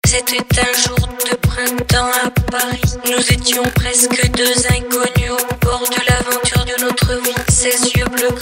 C'était un jour de printemps à Paris. Nous étions presque deux inconnus au bord de l'aventure de notre vie. Ses yeux bleus